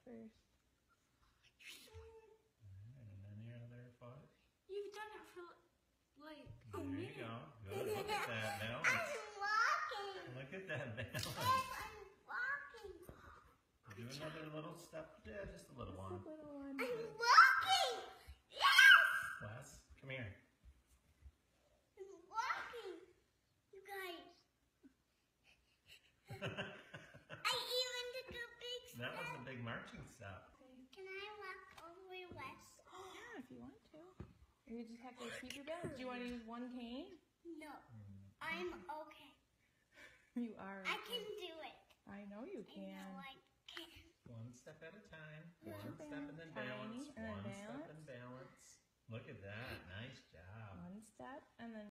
first. And then your other foot. You've done it for like a There you minute. go. Good. Look at that balance. I'm walking. Look at that balance. I'm walking. Do another little step. Yeah, just a little one. Little one. I'm walking. Yes. Wes, come here. I'm walking. You guys. I even took a big step. That was a big marching step. Can I walk over West? Yeah, if you want to. You just have to keep your balance. Do you want to use one cane? No. I'm okay. You are. I can do it. I know you I can. know I can. One step at a time. Your One step and then tiny, balance. and then One step balance. and balance. Look at that. Nice job. One step and then